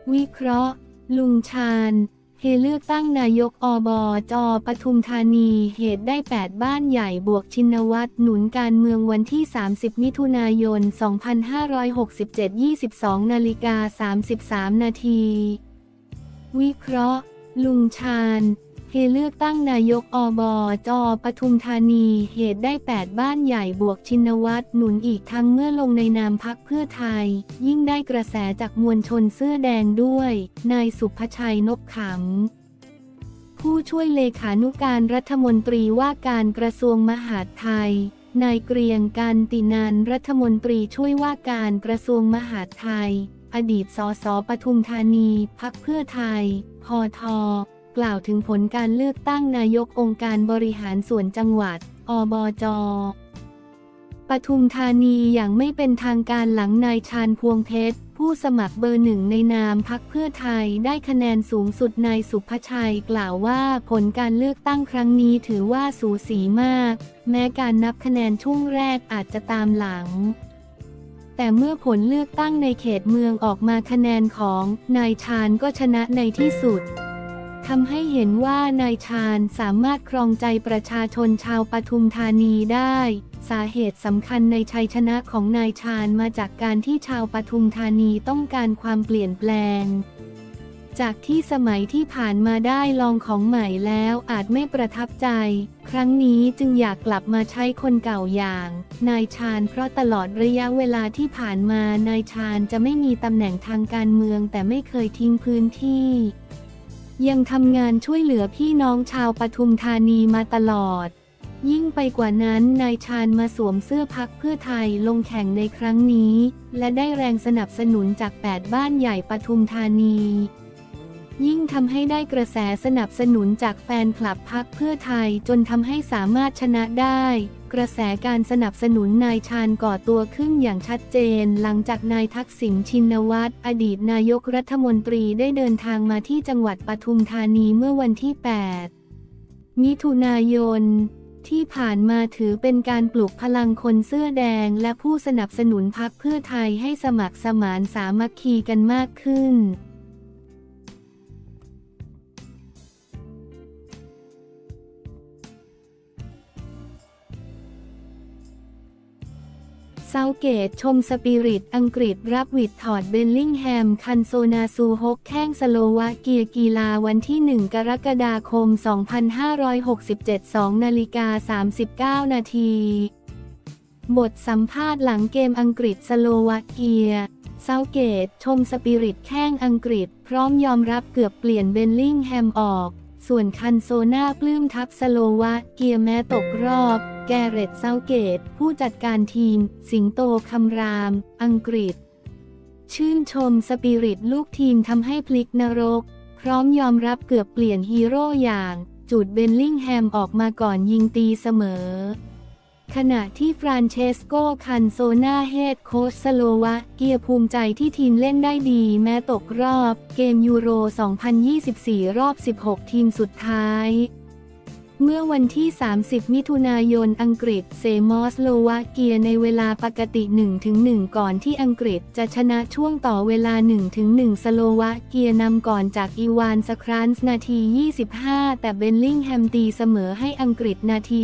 วิเคราะห์ลุงชาญเฮเลือกตั้งนายกอบจ.ปทุมธานีเหตุได้8บ้านใหญ่บวกชินวัตรหนุนการเมืองวันที่30มิถุนายน2567 22:33 นาทีวิเคราะห์ลุงชาญเฮเลือกตั้งนายกอบจ.ปทุมธานีเหตุได้8บ้านใหญ่บวกชินวัตรหนุนอีกทั้งเมื่อลงในนามพรรคเพื่อไทยยิ่งได้กระแสจากมวลชนเสื้อแดงด้วยนายสุภชัยนพขำผู้ช่วยเลขานุการรัฐมนตรีว่าการกระทรวงมหาดไทยนายเกรียงกันตินันท์รัฐมนตรีช่วยว่าการกระทรวงมหาดไทยอดีตสสปทุมธานีพรรคเพื่อไทยพท.กล่าวถึงผลการเลือกตั้งนายกองค์การบริหารส่วนจังหวัดอบจ.ปทุมธานีอย่างไม่เป็นทางการหลังนายชาญพวงเพชรผู้สมัครเบอร์ 1ในนามพรรคเพื่อไทยได้คะแนนสูงสุดนายสุภชัยกล่าวว่าผลการเลือกตั้งครั้งนี้ถือว่าสูสีมากแม้การนับคะแนนช่วงแรกอาจจะตามหลังแต่เมื่อผลเลือกตั้งในเขตเมืองออกมาคะแนนของนายชาญก็ชนะในที่สุดทำให้เห็นว่านายชาญสามารถครองใจประชาชนชาวปทุมธานีได้สาเหตุสำคัญในชัยชนะของนายชาญมาจากการที่ชาวปทุมธานีต้องการความเปลี่ยนแปลงจากที่สมัยที่ผ่านมาได้ลองของใหม่แล้วอาจไม่ประทับใจครั้งนี้จึงอยากกลับมาใช้คนเก่าอย่างนายชาญเพราะตลอดระยะเวลาที่ผ่านมานายชาญจะไม่มีตำแหน่งทางการเมืองแต่ไม่เคยทิ้งพื้นที่ยังทำงานช่วยเหลือพี่น้องชาวปทุมธานีมาตลอดยิ่งไปกว่านั้นนายชาญมาสวมเสื้อพรรคเพื่อไทยลงแข่งในครั้งนี้และได้แรงสนับสนุนจาก8บ้านใหญ่ปทุมธานียิ่งทำให้ได้กระแสสนับสนุนจากแฟนคลับพรรคเพื่อไทยจนทำให้สามารถชนะได้กระแสการสนับสนุนนายชาญก่อตัวขึ้นอย่างชัดเจนหลังจากนายทักษิณชินวัตรอดีตนายกรัฐมนตรีได้เดินทางมาที่จังหวัดปทุมธานีเมื่อวันที่8มิถุนายนที่ผ่านมาถือเป็นการปลุกพลังคนเสื้อแดงและผู้สนับสนุนพรรคเพื่อไทยให้สมัครสมานสามัคคีกันมากขึ้นเซาเกตชมสปิริตอังกฤษรับวิดถอดเบลลิงแฮมคันโซนาซูฮกแข้งสโลวาเกียกีฬาวันที่1กรกฎาคม2567 2:39 นาทีบทสัมภาษณ์หลังเกมอังกฤษสโลวาเกียเซาเกตชมสปิริตแข้งอังกฤษพร้อมยอมรับเกือบเปลี่ยนเบลลิงแฮมออกส่วนคันโซนาปลื้มทัพสโลวาเกียแม้ตกรอบแกเรตเซาเกตผู้จัดการทีมสิงโตคำรามอังกฤษชื่นชมสปิริตลูกทีมทำให้พลิกนรกพร้อมยอมรับเกือบเปลี่ยนฮีโร่อย่างจูดเบลลิงแฮมออกมาก่อนยิงตีเสมอขณะที่ฟรานเชสโกคันโซนาเฮดโค้ชสโลวาเกียภูมิใจที่ทีมเล่นได้ดีแม้ตกรอบเกมยูโร 2024 รอบ 16 ทีมสุดท้ายเมื่อวันที่30มิถุนายนอังกฤษเซมอสโลวาเกียในเวลาปกติ 1-1 ก่อนที่อังกฤษจะชนะช่วงต่อเวลา 1-1 สโลวาเกียนำก่อนจากอีวานสครันส์นาที 25แต่เบลลิงแฮมตีเสมอให้อังกฤษนาที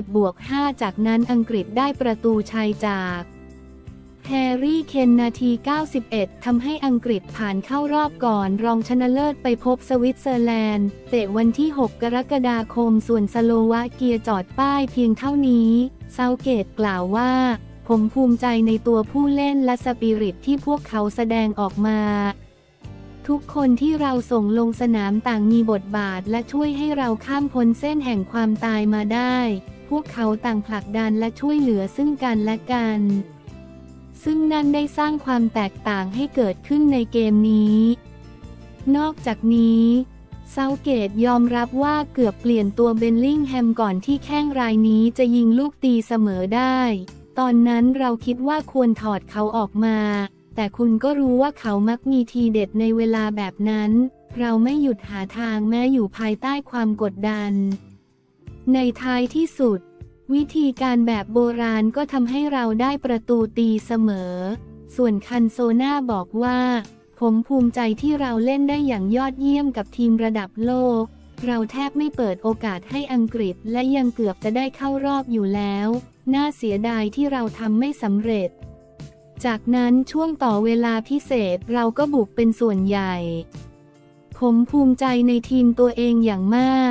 90+5 จากนั้นอังกฤษได้ประตูชัยจากแฮร์รี่เคนนาที 91 ทำให้อังกฤษผ่านเข้ารอบก่อนรองชนะเลิศไปพบสวิตเซอร์แลนด์เตะวันที่ 6 กรกฎาคมส่วนสโลวาเกียจอดป้ายเพียงเท่านี้เซาเกตกล่าวว่าผมภูมิใจในตัวผู้เล่นและสปิริตที่พวกเขาแสดงออกมาทุกคนที่เราส่งลงสนามต่างมีบทบาทและช่วยให้เราข้ามพ้นเส้นแห่งความตายมาได้พวกเขาต่างผลักดันและช่วยเหลือซึ่งกันและกันซึ่งนั่นได้สร้างความแตกต่างให้เกิดขึ้นในเกมนี้นอกจากนี้เซาเกตยอมรับว่าเกือบเปลี่ยนตัวเบลลิงแฮมก่อนที่แข้งรายนี้จะยิงลูกตีเสมอได้ตอนนั้นเราคิดว่าควรถอดเขาออกมาแต่คุณก็รู้ว่าเขามักมีทีเด็ดในเวลาแบบนั้นเราไม่หยุดหาทางแม้อยู่ภายใต้ความกดดันในท้ายที่สุดวิธีการแบบโบราณก็ทำให้เราได้ประตูตีเสมอส่วนคันโซนาบอกว่าผมภูมิใจที่เราเล่นได้อย่างยอดเยี่ยมกับทีมระดับโลกเราแทบไม่เปิดโอกาสให้อังกฤษและยังเกือบจะได้เข้ารอบอยู่แล้วน่าเสียดายที่เราทำไม่สำเร็จจากนั้นช่วงต่อเวลาพิเศษเราก็บุกเป็นส่วนใหญ่ผมภูมิใจในทีมตัวเองอย่างมาก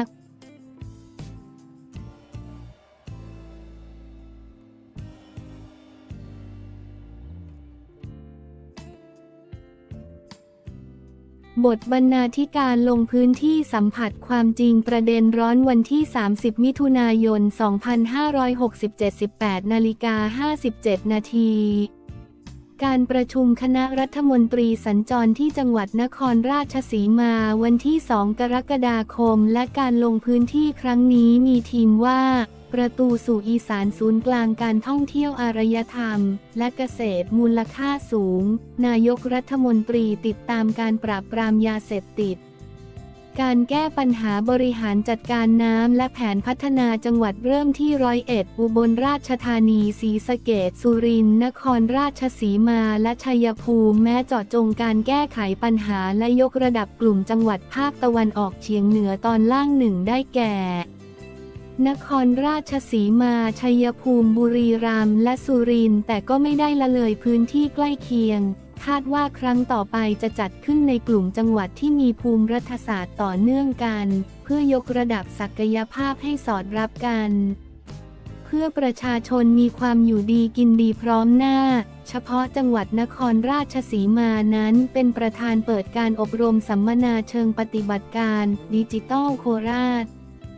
บทบรรณาธิการลงพื้นที่สัมผัสความจริงประเด็นร้อนวันที่ 30 มิถุนายน 2567 18:57 นาทีการประชุมคณะรัฐมนตรีสัญจรที่จังหวัดนครราชสีมาวันที่ 2 กรกฎาคมและการลงพื้นที่ครั้งนี้มีทีมว่าประตูสู่อีสานศูนย์กลางการท่องเที่ยวอารยธรรมและเกษตรมูลค่าสูงนายกรัฐมนตรีติดตามการปราบปรามยาเสพติดการแก้ปัญหาบริหารจัดการน้ำและแผนพัฒนาจังหวัดเริ่มที่101อุบลราชธานีศรีสะเกษสุรินทร์นครราชสีมาและชัยภูมิแม้เจาะจงการแก้ไขปัญหาและยกระดับกลุ่มจังหวัดภาคตะวันออกเฉียงเหนือตอนล่างหนึ่งได้แก่นครราชสีมาชัยภูมิบุรีรัมย์และสุรินทร์แต่ก็ไม่ได้ละเลยพื้นที่ใกล้เคียงคาดว่าครั้งต่อไปจะจัดขึ้นในกลุ่มจังหวัดที่มีภูมิรัฐศาสตร์ต่อเนื่องกันเพื่อยกระดับศักยภาพให้สอดรับกันเพื่อประชาชนมีความอยู่ดีกินดีพร้อมหน้าเฉพาะจังหวัดนครราชสีมานั้นเป็นประธานเปิดการอบรมสัมมนาเชิงปฏิบัติการดิจิทัลโคราช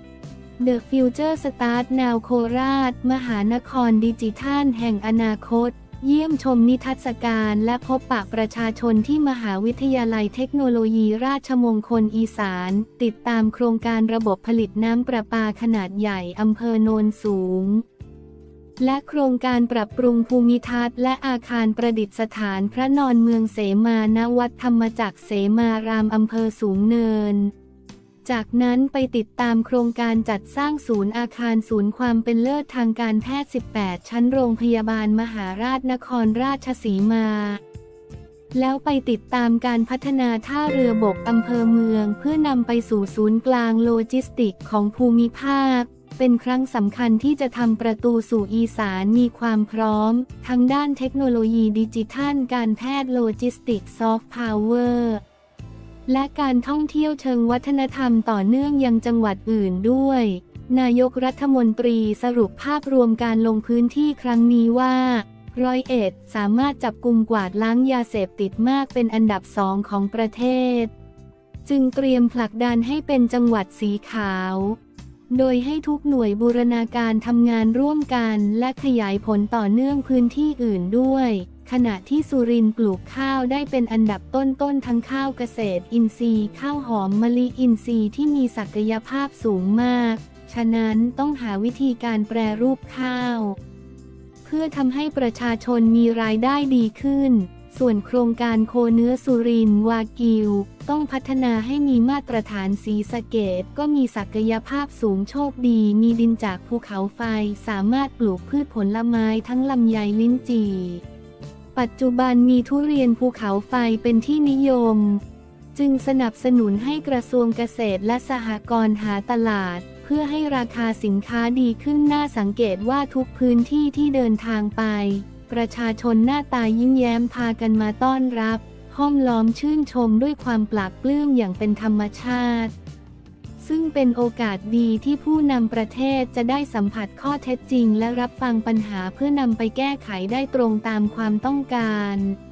The Future Start Now โคราชมหานครดิจิทัลแห่งอนาคตเยี่ยมชมนิทรรศการและพบปะประชาชนที่มหาวิทยาลัยเทคโนโลยีราชมงคลอีสานติดตามโครงการระบบผลิตน้ำประปาขนาดใหญ่อำเภอโนนสูงและโครงการปรับปรุงภูมิทัศน์และอาคารประดิษฐานพระนอนเมืองเสมาณวัดธรรมจักรเสมารามอำเภอสูงเนินจากนั้นไปติดตามโครงการจัดสร้างศูนย์อาคารศูนย์ความเป็นเลิศทางการแพทย์ 18 ชั้นโรงพยาบาลมหาราชนครราชสีมาแล้วไปติดตามการพัฒนาท่าเรือบกอำเภอเมืองเพื่อนำไปสู่ศูนย์กลางโลจิสติกของภูมิภาคเป็นครั้งสำคัญที่จะทำประตูสู่อีสานมีความพร้อมทั้งด้านเทคโนโลยีดิจิทัลการแพทย์โลจิสติกซอฟต์พาวเวอร์และการท่องเที่ยวเชิงวัฒนธรรมต่อเนื่องยังจังหวัดอื่นด้วยนายกรัฐมนตรีสรุปภาพรวมการลงพื้นที่ครั้งนี้ว่า101สามารถจับกุมกวาดล้างยาเสพติดมากเป็นอันดับ2ของประเทศจึงเตรียมผลักดันให้เป็นจังหวัดสีขาวโดยให้ทุกหน่วยบูรณาการทำงานร่วมกันและขยายผลต่อเนื่องพื้นที่อื่นด้วยขณะที่สุรินทร์ปลูกข้าวได้เป็นอันดับต้นทั้งข้าวเกษตรอินทรีย์ข้าวหอมมะลิอินทรีย์ที่มีศักยภาพสูงมากฉะนั้นต้องหาวิธีการแปรรูปข้าวเพื่อทำให้ประชาชนมีรายได้ดีขึ้นส่วนโครงการโคเนื้อสุรินทร์วากิวต้องพัฒนาให้มีมาตรฐานศรีสะเกษก็มีศักยภาพสูงโชคดีมีดินจากภูเขาไฟสามารถปลูกพืชผลไม้ทั้งลำไยลิ้นจี่ปัจจุบันมีทุเรียนภูเขาไฟเป็นที่นิยมจึงสนับสนุนให้กระทรวงเกษตรและสหกรณ์หาตลาดเพื่อให้ราคาสินค้าดีขึ้นน่าสังเกตว่าทุกพื้นที่ที่เดินทางไปประชาชนหน้าตายิ้มแย้มพากันมาต้อนรับห้อมล้อมชื่นชมด้วยความปลาบปลื้มอย่างเป็นธรรมชาติซึ่งเป็นโอกาสดีที่ผู้นำประเทศจะได้สัมผัสข้อเท็จจริงและรับฟังปัญหาเพื่อนำไปแก้ไขได้ตรงตามความต้องการ